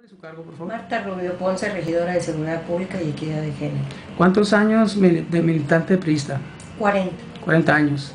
Su cargo, por favor. Marta Rubio Ponce, regidora de Seguridad Pública y Equidad de Género. ¿Cuántos años de militante priista? 40. 40 años.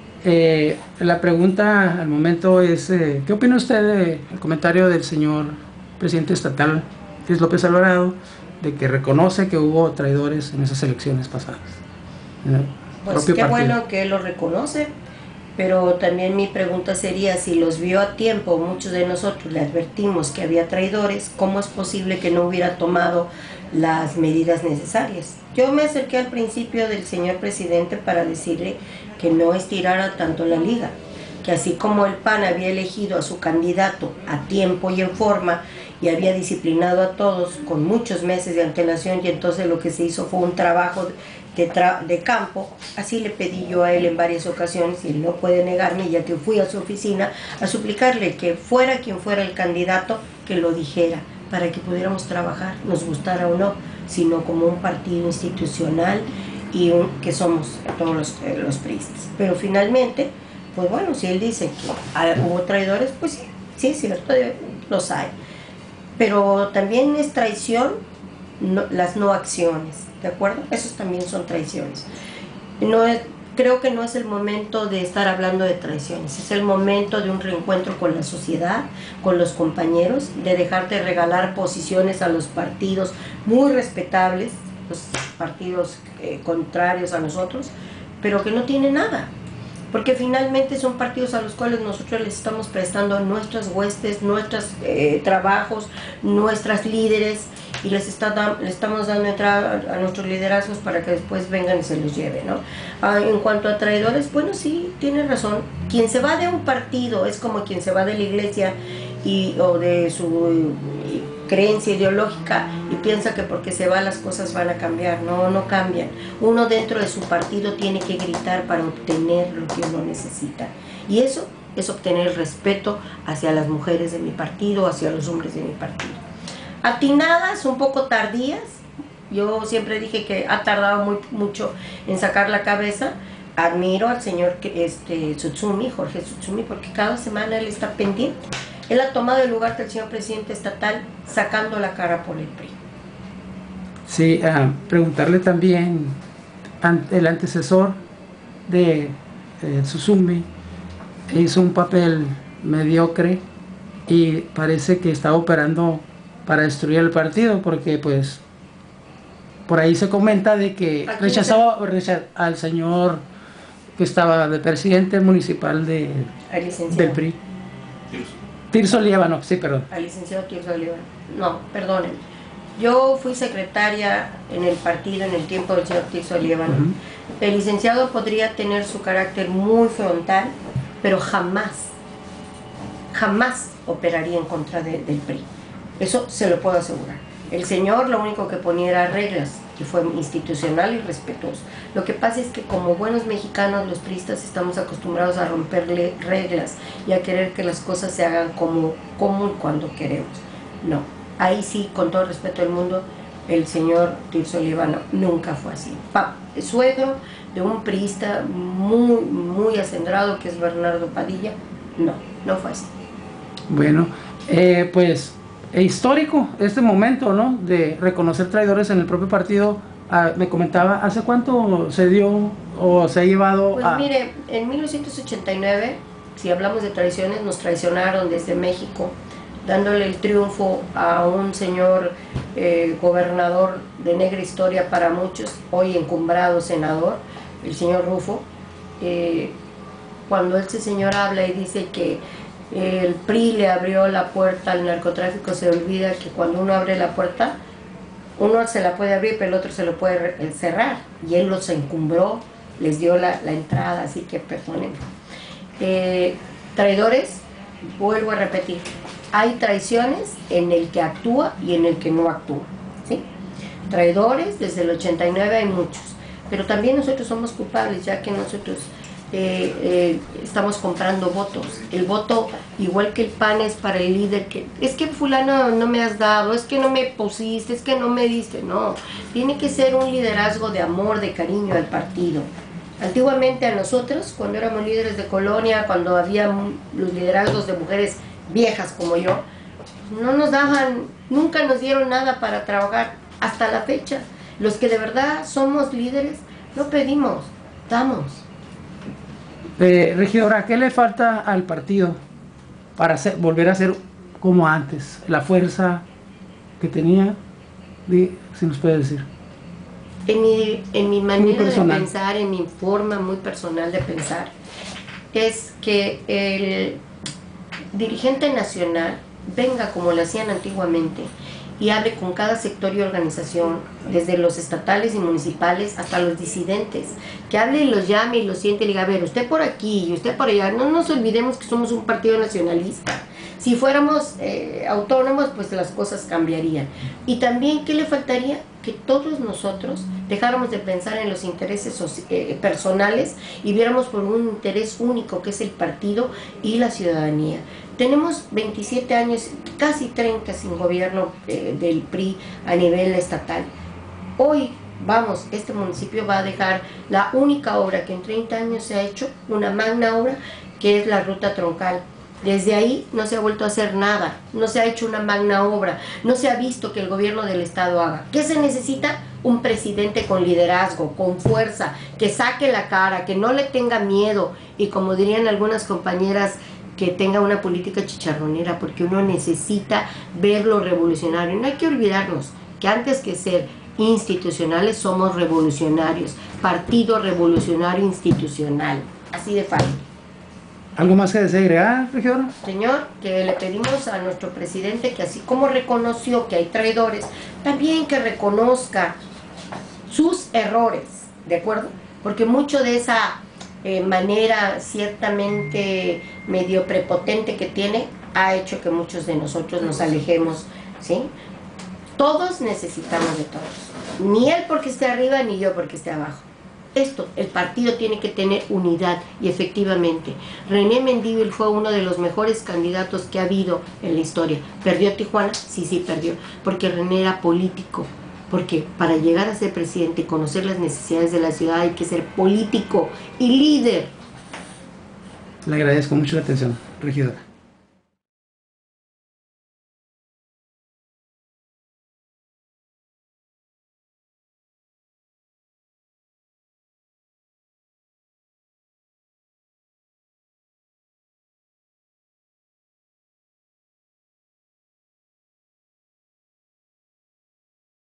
La pregunta al momento es, ¿qué opina usted del comentario del señor presidente estatal, Luis López Alvarado, de que reconoce que hubo traidores en esas elecciones pasadas? Pues qué bueno que él lo reconoce, pero también mi pregunta sería, si los vio a tiempo, muchos de nosotros le advertimos que había traidores, ¿cómo es posible que no hubiera tomado las medidas necesarias? Yo me acerqué al principio del señor presidente para decirle que no estirara tanto la liga, que así como el PAN había elegido a su candidato a tiempo y en forma y había disciplinado a todos con muchos meses de antelación, y entonces lo que se hizo fue un trabajo de campo, así le pedí yo a él en varias ocasiones, y él no puede negarme, ya que fui a su oficina a suplicarle que fuera quien fuera el candidato, que lo dijera, para que pudiéramos trabajar, nos gustara o no, sino como un partido institucional y que somos todos los priistas. Pero finalmente, pues bueno, si él dice que hubo traidores, pues sí, sí es cierto, los hay. Pero también es traición las no acciones, ¿de acuerdo? Esos también son traiciones. Creo que no es el momento de estar hablando de traiciones, es el momento de un reencuentro con la sociedad, con los compañeros, de dejar de regalar posiciones a los partidos muy respetables, los partidos contrarios a nosotros, pero que no tienen nada. Porque finalmente son partidos a los cuales nosotros les estamos prestando nuestras huestes, nuestros trabajos, nuestras líderes, y les estamos dando entrada a nuestros liderazgos para que después vengan y se los lleven, ¿no? En cuanto a traidores, bueno, sí, tiene razón. Quien se va de un partido es como quien se va de la iglesia o de su creencia ideológica y piensa que porque se va las cosas van a cambiar. No, no cambian. Uno dentro de su partido tiene que gritar para obtener lo que uno necesita, y eso es obtener respeto hacia las mujeres de mi partido, hacia los hombres de mi partido. Atinadas, un poco tardías, yo siempre dije que ha tardado mucho en sacar la cabeza. Admiro al señor Tsutsumi, Jorge Tsutsumi, porque cada semana él está pendiente. Él ha tomado el lugar del señor presidente estatal sacando la cara por el PRI. Sí, preguntarle también, el antecesor de Tsutsumi hizo un papel mediocre y parece que está operando para destruir el partido, porque pues por ahí se comenta de que rechazaba al señor que estaba de presidente municipal del PRI. Tirso Líbano, sí, perdón. Al licenciado Tirso Líbano. No, perdonen. Yo fui secretaria en el partido en el tiempo del señor Tirso Líbano. El licenciado podría tener su carácter muy frontal, pero jamás operaría en contra del PRI. Eso se lo puedo asegurar. El señor lo único que ponía era reglas, que fue institucional y respetuoso. Lo que pasa es que como buenos mexicanos, los priistas estamos acostumbrados a romperle reglas y a querer que las cosas se hagan como y cuando queremos. No, ahí sí, con todo el respeto del mundo, el señor Tirso Líbano nunca fue así. Suegro de un priista muy acendrado, que es Bernardo Padilla, no fue así. Bueno, pues histórico este momento, ¿no?, de reconocer traidores en el propio partido. Me comentaba, ¿hace cuánto se dio o se ha llevado? Pues mire, en 1989, si hablamos de traiciones, nos traicionaron desde México, dándole el triunfo a un señor gobernador de negra historia para muchos, hoy encumbrado senador, el señor Rufo. Cuando ese señor habla y dice que el PRI le abrió la puerta al narcotráfico, se olvida que cuando uno abre la puerta, uno se la puede abrir, pero el otro se lo puede cerrar, y él los encumbró, les dio la entrada, así que perdónenme. Traidores, vuelvo a repetir, hay traiciones en el que actúa y en el que no actúa, ¿sí? Traidores, desde el 89 hay muchos, pero también nosotros somos culpables, ya que nosotros estamos comprando votos. El voto, igual que el PAN, es para el líder, que es que fulano no me has dado, es que no me pusiste, es que no me diste. No, tiene que ser un liderazgo de amor, de cariño al partido. Antiguamente a nosotros, cuando éramos líderes de colonia, cuando había los liderazgos de mujeres viejas como yo, no nos daban Nunca nos dieron nada para trabajar hasta la fecha. Los que de verdad somos líderes, no pedimos, damos. Regidora, ¿qué le falta al partido para volver a ser como antes? La fuerza que tenía, si nos puede decir. En mi manera de pensar, en mi forma muy personal de pensar, es que el dirigente nacional venga como lo hacían antiguamente y hable con cada sector y organización, desde los estatales y municipales hasta los disidentes, que hable y los llame y los siente y diga, a ver, usted por aquí y usted por allá, no nos olvidemos que somos un partido nacionalista. Si fuéramos autónomos, pues las cosas cambiarían. Y también, ¿qué le faltaría? Que todos nosotros dejáramos de pensar en los intereses personales y viéramos por un interés único, que es el partido y la ciudadanía. Tenemos 27 años, casi 30 sin gobierno del PRI a nivel estatal. Hoy, vamos, este municipio va a dejar la única obra que en 30 años se ha hecho, una magna obra, que es la ruta troncal. Desde ahí no se ha vuelto a hacer nada, no se ha hecho una magna obra, no se ha visto que el gobierno del estado haga. ¿Qué se necesita? Un presidente con liderazgo, con fuerza, que saque la cara, que no le tenga miedo y, como dirían algunas compañeras, que tenga una política chicharronera, porque uno necesita ver lo revolucionario. No hay que olvidarnos que antes que ser institucionales somos revolucionarios, partido revolucionario institucional, así de fácil. ¿Algo más que desee agregar, regidora? Señor, que le pedimos a nuestro presidente que, así como reconoció que hay traidores, también que reconozca sus errores, ¿de acuerdo? Porque mucho de esa manera ciertamente medio prepotente que tiene ha hecho que muchos de nosotros nos alejemos, ¿sí? Todos necesitamos de todos, ni él porque esté arriba ni yo porque esté abajo. El partido tiene que tener unidad, y efectivamente René Mendívil fue uno de los mejores candidatos que ha habido en la historia. ¿Perdió Tijuana? Sí, perdió, porque René era político. Porque para llegar a ser presidente y conocer las necesidades de la ciudad hay que ser político y líder. Le agradezco mucho la atención, regidora.